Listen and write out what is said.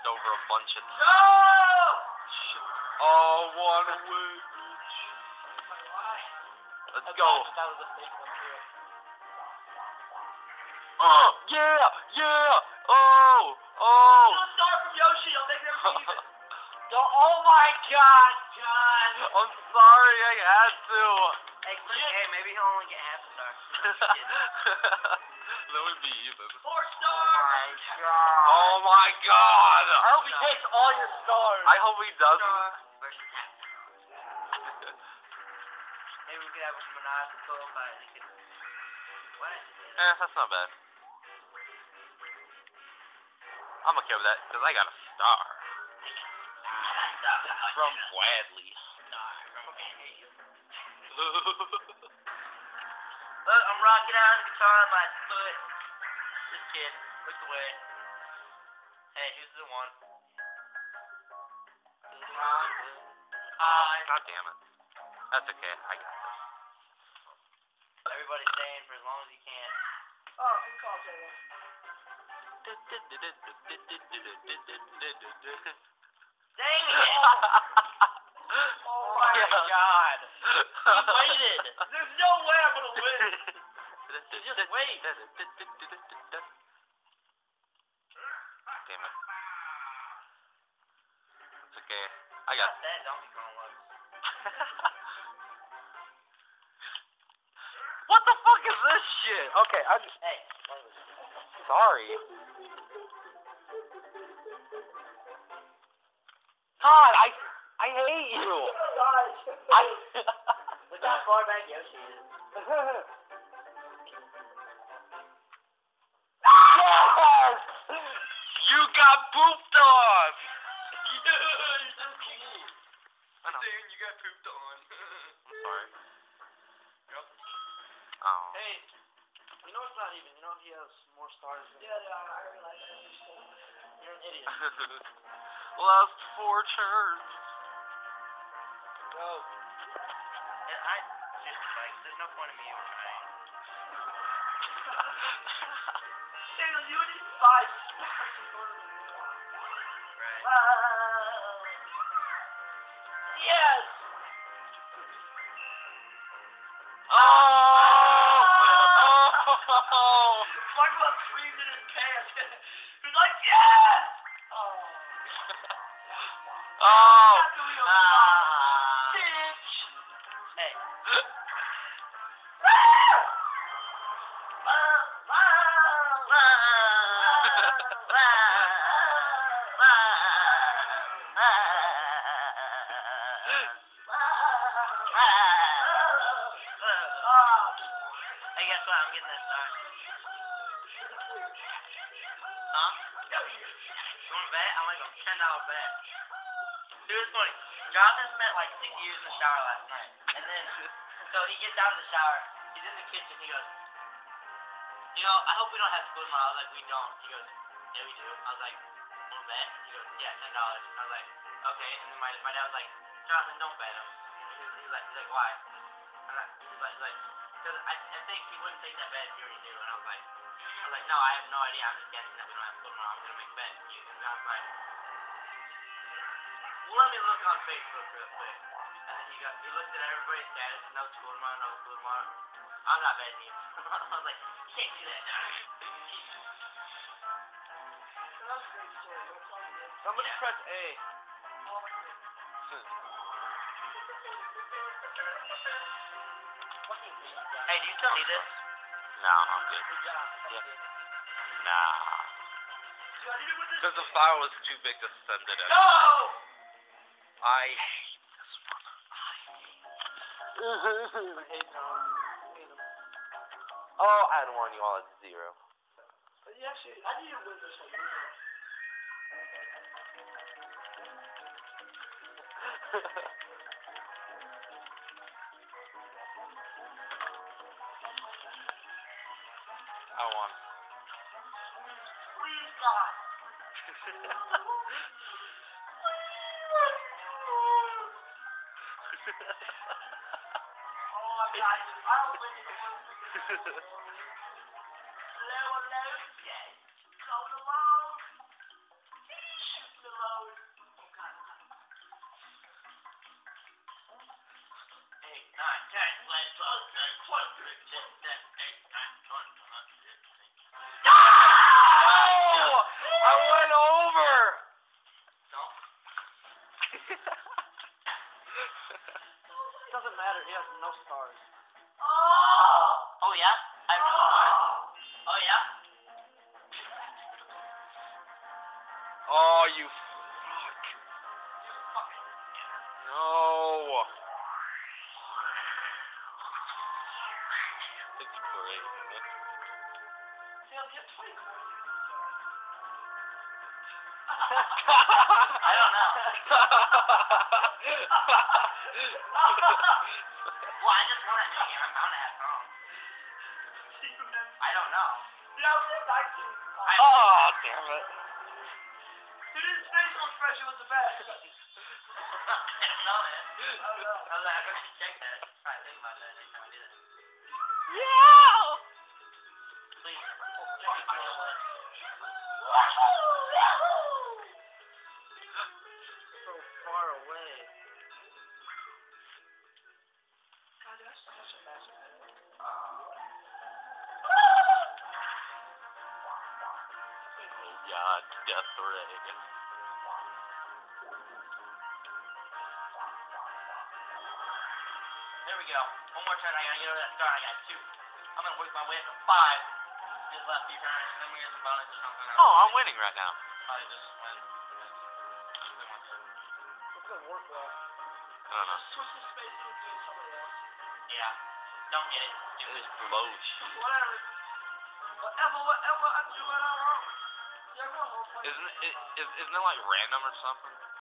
tripped over a bunch of No! shit. Oh, one away, bitch. Let's go. That was a fake one too. Oh, yeah. Oh. No star from Yoshi. I'll make them even. Oh my God, John. I'm sorry, I had to. Hey, maybe he'll only get half a star. That would be even. 4 stars. Oh my God. I hope he takes all your stars. I hope he doesn't. Maybe we could have a monocle fight. What? That's not bad. I'm okay with that, because I got a star. From Bradley. Look, I'm rocking out the guitar on my foot. Just kidding. Look away. Hey, who's the one? God damn it. That's okay, I got this. Everybody's staying for as long as you can. Oh, who calls it? Dang it! Oh my God! He waited! There's no way I'm gonna win! Just wait! Damn it. It's okay. I got that. Donkey Kong was. What the fuck is this shit? Okay, I'm just... Hey. Sorry. God, I hate you. Look how far back Yoshi is. Yes! You got pooped on! You're so cute. I know. Dude, you got pooped on. I'm sorry. Yep. Oh. Hey, you know it's not even. You know he has more stars than I realize that. You're an idiot. Last 4 turns. Go. And seriously, like, there's no point in me even trying. Daniel, you need 5 stars in order to move on. Right. Yes! Oh! Mark about screamed in his pants. He was like, yes! Oh! Bitch! Hey. Hey, guess what? I'm getting that star. Huh? You want to bet? I'm like a $10 bet. Dude, it's funny. Jonathan spent like 6 years in the shower last night. And then, so he gets out of the shower. He's in the kitchen. He goes, you know, I hope we don't have school tomorrow. I was like, we don't. He goes, yeah, we do. I was like, want to bet? He goes, yeah, $10. I was like, okay. And then my dad was like, Jonathan, don't bet him. He's like, why? He's like, because I think he wouldn't take that bet if he already knew. And I was like, no, I have no idea. I'm just guessing that we don't have school tomorrow. I'm gonna make a bet. And I was like, well, let me look on Facebook real quick. And then he looked at everybody's status. No school tomorrow. No school tomorrow. I'm not betting you. I was like, you can't do that, Jonathan. That was a great story. Somebody press A. Hey, do you still need this? No, I'm good. Good job. Yeah. Nah. Because the file was too big to send it out. No! I hate this one. I hate Tom. Oh, I had warned you all at 0. But you actually, I need to win this one. I won. Please, God. Oh my God, I don't think it's one. Hello, yes. Come along. Oh, you fuck. You fucking. No. It's great. You'll get 20 coins. I don't know. Well, I just won a new game. I'm bound to have some. I don't know. Oh, damn it. Dude, his facial expression was the best. I don't know, man. I was like, I couldn't check that. Try to think about that next time I do that. Yeah! Please. Check me through the list. So far away. God, dude, I still have some massive headache. Oh, God. Death Ray. There we go. One more turn. I gotta get over that start. I got 2. I'm gonna work my way up to 5. Just left 2 turns. Then we get some bonus or something. Oh, I'm winning right now. Probably just win. What's gonna work well? I don't know. Switch the space into somebody else. Yeah. Don't get it. It is bullshit. Whatever. Whatever. I do what I want. Isn't it like random or something?